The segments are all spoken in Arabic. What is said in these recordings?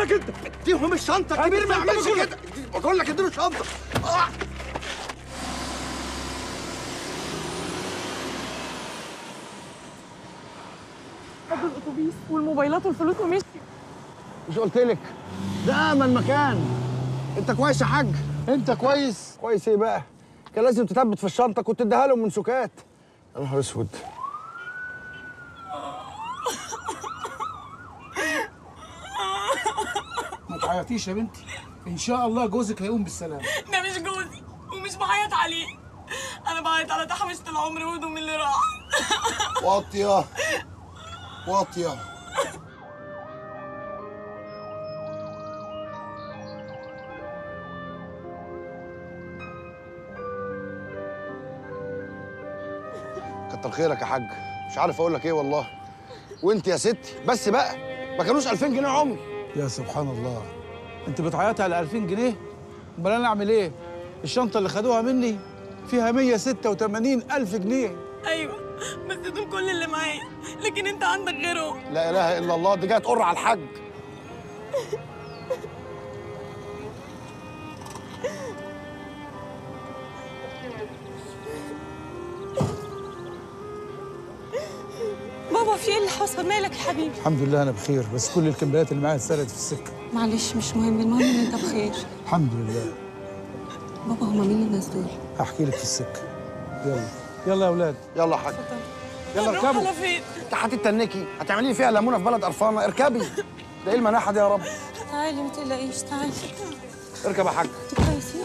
مالك انت؟ اديهم الشنطه، الكبير ما يعملش كده. بقول لك اديله الشنطه. خدوا الاتوبيس والموبايلات والفلوس ومشي. مش قلت لك ده امن مكان؟ انت كويس يا حاج؟ انت كويس؟ كويس ايه بقى؟ كان لازم تثبت في الشنطه، كنت اديها لهم من سكات. يا نهار اسود. ما تعيطيش يا بنتي، ان شاء الله جوزك هيقوم بالسلامه. ده مش جوزي ومش بعيط عليه، انا بعيط على تحويشة العمر وهدوم اللي راح. واطيه واطيه. كتر خيرك يا حاج، مش عارف اقول لك ايه والله. وانت يا ستي بس بقى، ما كانوش 2000 جنيه عمر. يا سبحان الله، انت بتعيطي على 2000 جنيه؟ امال انا اعمل ايه؟ الشنطه اللي خدوها مني فيها 186,000 جنيه. ايوه بس دول كل اللي معايا، لكن انت عندك غيرهم. لا اله الا الله، دي جايه تقر على الحاج. بابا في ايه اللي حصل؟ مالك يا حبيبي؟ الحمد لله انا بخير، بس كل الكمبيات اللي معايا اتسرقت في السكه. معلش مش مهم، المهم ان انت بخير. الحمد لله. بابا هما مين الناس دول؟ هحكي لك في السكه. يلا يلا يا اولاد. يلا يا حاج، يلا هنروح اركبوا. على فين؟ انت هتتنكي؟ هتعملي لي فيها ليمونه في بلد قرفانه؟ اركبي. ده ايه المناحه دي يا رب؟ تعالي ما تقلقيش، تعالي. اركب يا حاج. انت كويسين؟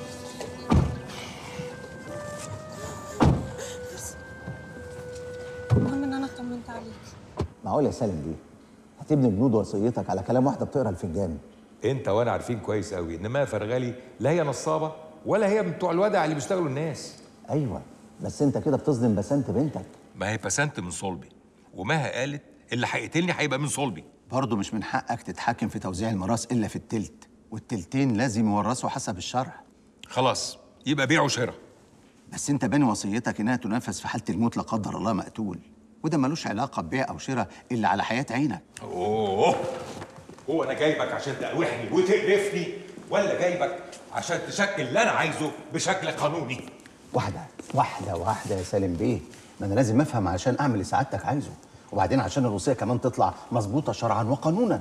المهم ان انا اطمنت عليك. معقول يا سالم دي هتبني بنود وصيتك على كلام واحده بتقرا الفنجان؟ انت وانا عارفين كويس قوي ان ما فرغالي لا هي نصابه ولا هي بتوع الودع اللي بيشتغلوا الناس. ايوه بس انت كده بتظلم بسنت بنتك. ما هي بسنت من صلبي، ومها قالت اللي هيقتلني هيبقى من صلبي. برضه مش من حقك تتحكم في توزيع الميراث الا في التلت، والتلتين لازم يورثوا حسب الشرع. خلاص يبقى بيع وشراء. بس انت باني وصيتك انها تنفذ في حاله الموت لا قدر الله مقتول، وده ملوش علاقه ببيع او شراء الا على حياه عينك. اوه، هو انا جايبك عشان تقاوحني وتقرفني، ولا جايبك عشان تشكل اللي انا عايزه بشكل قانوني؟ واحده واحده واحده يا سالم بيه، ما انا لازم افهم عشان اعمل اللي سعادتك عايزه، وبعدين عشان الوصيه كمان تطلع مظبوطه شرعا وقانونا.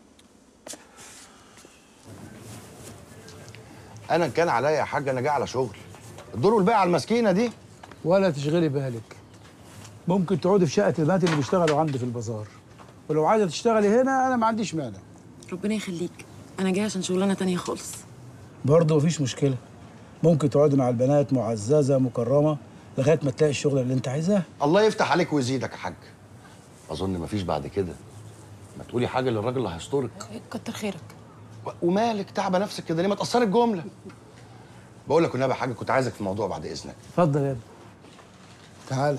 انا كان عليا يا حاج، انا جاي على شغل. الدور والباقي على المسكينه دي. ولا تشغلي بالك، ممكن تقعدي في شقه البنات اللي بيشتغلوا عندي في البازار، ولو عايزه تشتغلي هنا انا ما عنديش مانع. ربنا يخليك، انا جايه عشان شغلانه تانية خالص. برضه مفيش مشكله، ممكن تقعدي مع البنات معززه مكرمه لغايه ما تلاقي الشغل اللي انت عايزاه. الله يفتح عليك ويزيدك يا حاج. اظن مفيش بعد كده. ما تقولي حاجه للراجل اللي هيسترك. كتر خيرك. ومالك تعبه نفسك كده ليه؟ ما تقصري الجمله. بقول لك والنبي يا حاج، كنت عايزك في موضوع بعد اذنك. اتفضل يا ابني. تعال.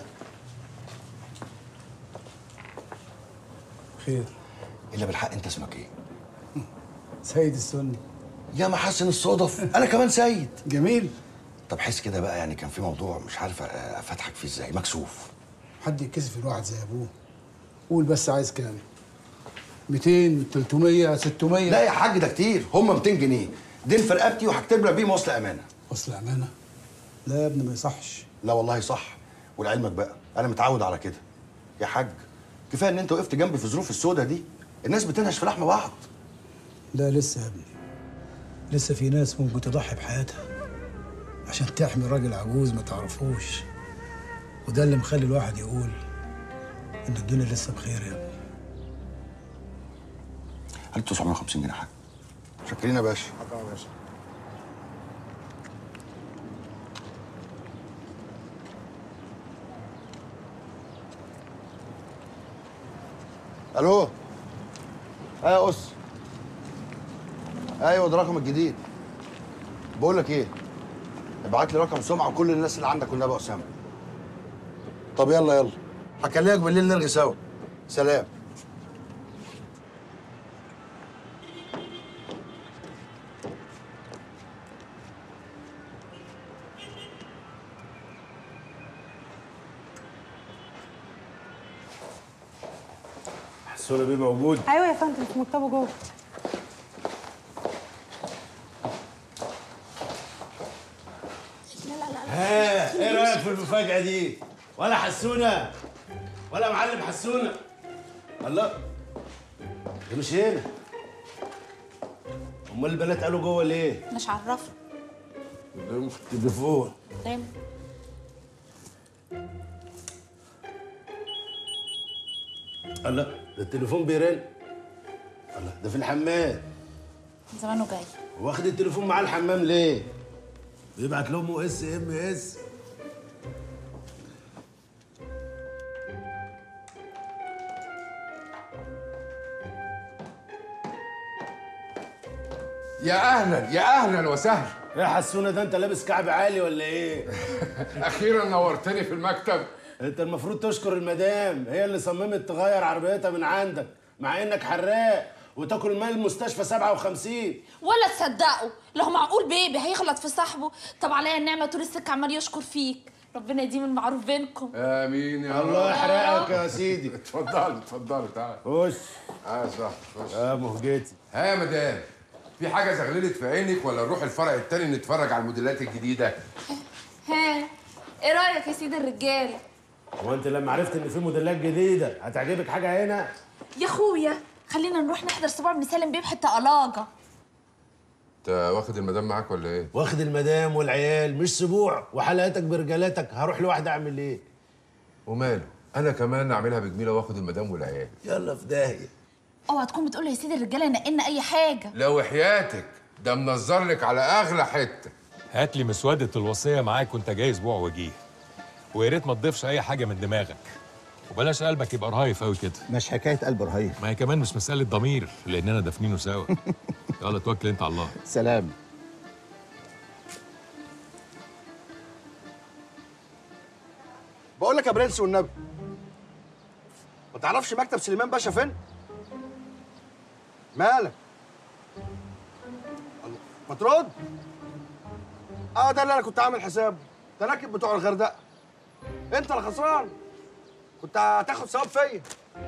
خير. الا بالحق، انت اسمك ايه؟ سيد السني. يا محسن الصدف، انا كمان سيد. جميل. طب حس كده بقى، يعني كان في موضوع مش عارف افتحك فيه ازاي، مكسوف. حد يتكسف الواحد زي ابوه. قول بس عايز كام؟ 200 300 600؟ لا يا حاج ده كتير، هم 200 جنيه دين في رقبتي، وهكتب لك بيهم وصل امانه. وصل امانه؟ لا يا ابني ما يصحش. لا والله صح، ولعلمك بقى انا متعود على كده يا حاج. كفايه ان انت وقفت جنبي في الظروف السوداء دي. الناس بتنهش في لحم بعض. لا لسه يا ابني، لسه في ناس ممكن تضحي بحياتها عشان تحمي راجل عجوز ما تعرفوش، وده اللي مخلي الواحد يقول ان الدنيا لسه بخير يا ابني. 1950 جنيه يا حاج. شكرين يا باشا. حاضر يا باشا. الو. ايوه يا اس. ايوه ده رقم الجديد. بقول لك ايه، ابعت لي رقم سمعه وكل الناس اللي عندك والنبي اسامه. طب يلا يلا، هكلمك بالليل نرغي سوا. سلام. حسونه بيه موجود؟ ايوه يا فندم، في مكتبه جوه. في المفاجأة دي؟ ولا حسونة؟ ولا معلم حسونة؟ الله، ده مش هنا. أمال البنات قالوا جوه ليه؟ مش عرفه. قدامهم في التليفون. تمام. الله، ده التليفون بيرن. الله، ده في الحمام. زمانه جاي. واخد التليفون معاه الحمام ليه؟ بيبعت لامه SMS. يا اهلا يا اهلا وسهلا. يا حسونه، ده انت لابس كعب عالي ولا ايه؟ اخيرا نورتني في المكتب. انت المفروض تشكر المدام، هي اللي صممت تغير عربيتها من عندك مع انك حراق وتاكل مال المستشفى 57. ولا تصدقوا، لو معقول بيبي هيغلط في صاحبه؟ طب عليا النعمه طول السكه عمال يشكر فيك، ربنا يديم المعروف بينكم. امين يا رب. الله يحرقك يا سيدي. اتفضلوا اتفضلوا تعالى. خش. صح خش. مهجتي. ها يا مدام، في حاجه زغللت في عينك ولا نروح الفرع التاني نتفرج على الموديلات الجديده؟ ها، ايه رايك يا سيدي الرجاله؟ هو انت لما عرفت ان في موديلات جديده هتعجبك حاجه هنا؟ يا اخويا خلينا نروح نحضر صباع ابن سالم بيه بحته قلاجه. انت واخد المدام معاك ولا ايه؟ واخد المدام والعيال، مش سبوع وحلقاتك برجالاتك، هروح لوحدي اعمل ايه؟ وماله، انا كمان اعملها بجميله واخد المدام والعيال. يلا في داهيه. اوعى تكون بتقول يا سيدي الرجاله نقلنا اي حاجه. لو حياتك ده منظر لك على اغلى حته. هات لي مسوده الوصيه معاك وانت جاي اسبوع وجيه، ويا ريت ما تضيفش اي حاجه من دماغك، وبلاش قلبك يبقى رهيف قوي كده. مش حكايه قلب رهيف، ما هي كمان مش مساله ضمير لاننا دافنينه سوا. يلا توكل انت على الله. سلام. بقول لك يا برنس والنبي، ما تعرفش مكتب سليمان باشا فين؟ مالك؟ الله، ما ترد. ده اللي انا كنت عامل حسابه، ده راكب بتوع الغردقه. انت اللي خسران، كنت هتاخد ثواب فيا.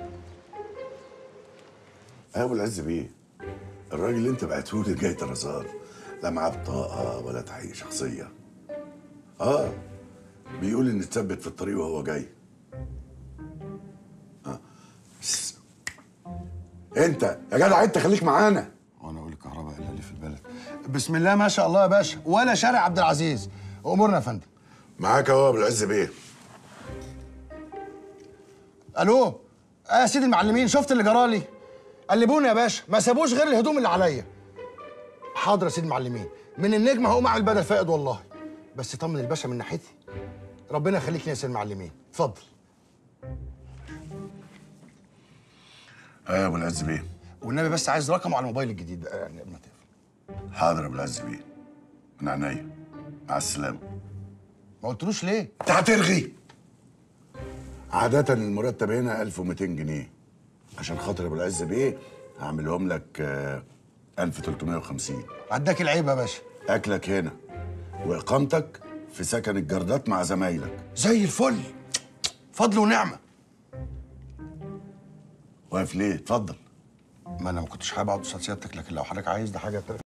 ابو العز بيه، الراجل اللي انت بعتهولي جاي طرزان، لا معاه بطاقه ولا تحقيق شخصيه. بيقول ان اتثبت في الطريق وهو جاي. انت يا جدع انت خليك معانا. وانا اقول الكهرباء الا اللي في البلد. بسم الله ما شاء الله يا باشا، ولا شارع عبد العزيز. امورنا يا فندم. معاك اهو يا ابو العز بيه. الو. يا سيدي المعلمين، شفت اللي جرالي؟ قلبوني يا باشا، ما سابوش غير الهدوم اللي عليا. حاضر يا سيدي المعلمين، من النجم هقوم اعمل بدل فائد والله. بس طمن الباشا من ناحيتي. ربنا يخليك يا سيدي المعلمين، اتفضل. يا ابو العز بيه. والنبي بس عايز رقمه على الموبايل الجديد بقى يعني قبل ما تقفل. حاضر يا ابو العز بيه، من عينيا، مع السلامه. ما قلتلوش ليه؟ انت هترغي. عادة المرتب هنا 1200 جنيه. عشان خاطر ابو العز بيه هعملهم لك 1350. عداك العيب يا باشا. اكلك هنا واقامتك في سكن الجردات مع زمايلك. زي الفل، فضل ونعمه. واقف ليه؟ اتفضل. ما انا ما كنتش حابب اقعد قصاد سيادتك، لكن لو حضرتك عايز ده حاجه